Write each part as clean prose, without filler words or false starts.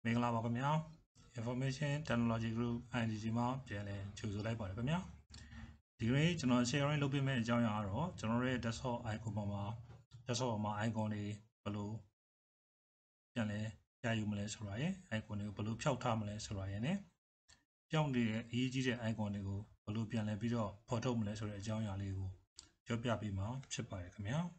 မင်္ဂလာပါခင်ဗျာ Information Technology Group IDG မှာပြန်လည်ကြိုဆိုလိုက်ပါတယ်ခင်ဗျာဒီကနေ့ကျွန်တော် sharing လုပ်ပေးမယ့်အကြောင်းအရာကတော့ကျွန်တော်ရဲ့ desktop icon ပေါ်မှာ desktop ပေါ်မှာ icon တွေဘယ်လိုပြန်လဲရယူမလဲဆိုတာရယ် icon တွေကိုဘယ်လိုဖြောက်ထားမလဲဆိုတာရယ်နဲ့ပြောင်းနေတဲ့အရေးကြီးတဲ့ icon တွေကိုဘယ်လိုပြန်လဲပြီးတော့ဖော်ထုတ်မလဲဆိုတဲ့အကြောင်းအရာလေးကိုပြောပြပေးမှာဖြစ်ပါတယ်ခင်ဗျာ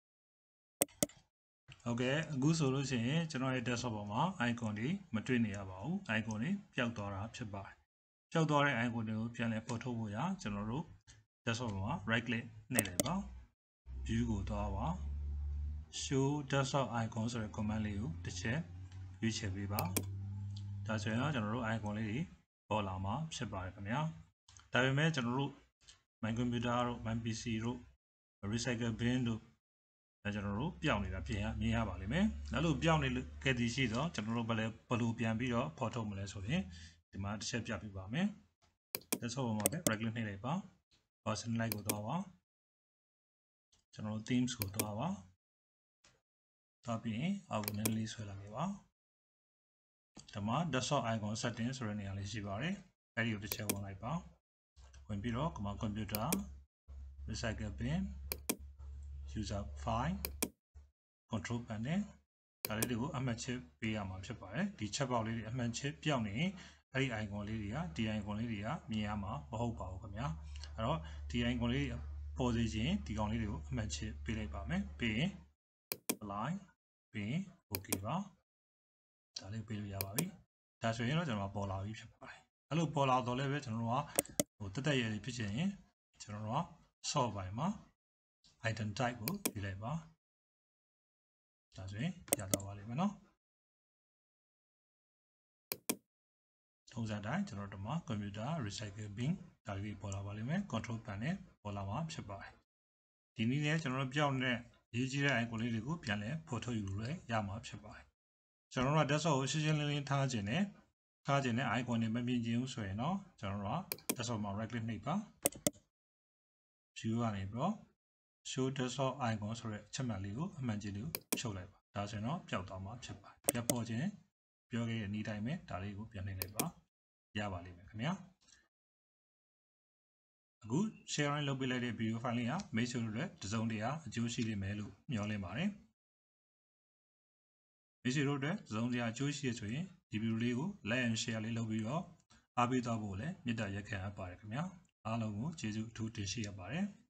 ဟုတ်ကဲ့အခုဆိုလို့ရှိရင်ကျွန်တော်ရဲ့ desktop ပေါ်မှာ icon တွေမတွေ့နေရပါဘူး icon တွေပျောက်သွားတာဖြစ်ပါတယ်ပျောက်သွားတဲ့ icon တွေကိုပြန်လည်ဖော်ထုတ်ဖို့ရကျွန်တော်တို့ desktop ပေါ်မှာ right click နှိပ်လိုက်ပါ view ကိုသွားပါ show desktop icon ဆိုတဲ့ command လေးကိုတစ်ချက်ရွေးချယ်ပေးပါဒါဆိုရင်တော့ကျွန်တော်တို့ icon လေးတွေပေါ်လာမှာဖြစ်ပါတယ်ခင်ဗျာဒါပေမဲ့ကျွန်တော်တို့ my computer တို့ my PC တို့ recycle bin တို့ကျွန်တော်တို့ပြောင်းနေတာပြင်မြင်ရပါလိမ့်မယ်အဲ့လိုပြောင်းနေခဲ့သည်ရှိတော့ကျွန်တော်တို့ဘယ်လိုပြန်ပြီးတော့ဖော်ထုတ်မလဲဆိုရင်ဒီမှာတစ်ချက်ပြပြပါမယ်လက်ဆော့ပေါ်မှာပဲ right click နှိပ်လိုက်ပါ personalize ကိုသွားပါကျွန်တော်တို့ themes ကိုသွားပါသွားပြီးရင်အောက်ကနေလေးဆွဲလာခဲ့ပါဒီမှာ desktop icon setting ဆိုတဲ့နေရာလေးရှိပါတယ်အဲ့ဒီကိုတစ်ချက်ဝင်လိုက်ပါဝင်ပြီးတော့ computer recycle bin user file control panel ဒါလေးတွေကိုအမှတ်ချပေးရမှာဖြစ်ပါတယ်ဒီချက်ပေါက်လေးတွေအမှတ်ချပြောင်းနေအဲ့ဒီ icon လေးတွေကဒီ icon လေးတွေကမြင်ရမှာမဟုတ်ပါဘူးခင်ဗျာအဲ့တော့ဒီ icon လေးပေါ်စေခြင်းဒီကောင်လေးတွေကိုအမှတ်ချပေးလိုက်ပါမယ်ပြီးရင် align ပြီးရင် okay ပါဒါလေးပေးလို့ရပါပြီဒါဆိုရင်တော့ကျွန်တော်ပေါ်လာပြီဖြစ်ပါတယ်အဲ့လိုပေါ်လာတော့လည်းပဲကျွန်တော်တို့ကတက်ရည်ဖြစ်ချင်ရင်ကျွန်တော်တို့က sort ပိုင်းမှာ item type ကိုယူလိုက်ပါဒါဆိုရင်ရတော့ပါလိမ့်မယ်နော်ထုံးစံတိုင်းကျွန်တော်တို့မှာ computer recycle bin ဒါလေးပေါ်လာပါလိမ့်မယ် control panel ပေါ်လာမှာဖြစ်ပါတယ်ဒီနည်းနဲ့ကျွန်တော်တို့ပြောင်းတဲ့ရေးကြီးတဲ့ icon လေးတွေကိုပြန်လဲဖော်ထုတ်ယူလို့ရမှာဖြစ်ပါတယ်ကျွန်တော်တို့က desktop ကိုရှင်းရှင်းလင်းလင်းထားခြင်းနဲ့ icon တွေမမြင်ခြင်းဘူးဆိုရင်တော့ကျွန်တော်တို့က desktop မှာ right click နှိပ်ပါ view ကနေပြီးတော့ show desktop icon ဆိုတဲ့အချက်မှတ်လေးကိုအမှန်ကြီးလေးကိုဖြုတ်လိုက်ပါဒါဆိုရင်တော့ပျောက်သွားမှာဖြစ်ပါတယ်ပြတ်ပေါ်ခြင်းပြောခဲ့တဲ့ဤတိုင်းပဲဒါလေးကိုပြန်နှိပ်လိုက်ပါရပါလိမ့်မယ်ခင်ဗျာအခု sharing လုပ်ပေးလိုက်တဲ့ video file လေးဟာမိတ်ဆွေတို့အတွက်တစုံတရာအကျိုးရှိလိမ့်မယ်လို့မျှော်လင့်ပါတယ်မိတ်ဆွေတို့အတွက်တစုံတရာအကျိုးရှိရဆိုရင်ဒီ video လေးကို like and share လေးလုပ်ပြီးတော့အားပေးသွားဖို့လည်းမေတ္တာရက်ခံအပ်ပါတယ်ခင်ဗျာအားလုံးကိုကျေးဇူးအထူးတင်ရှိရပါတယ်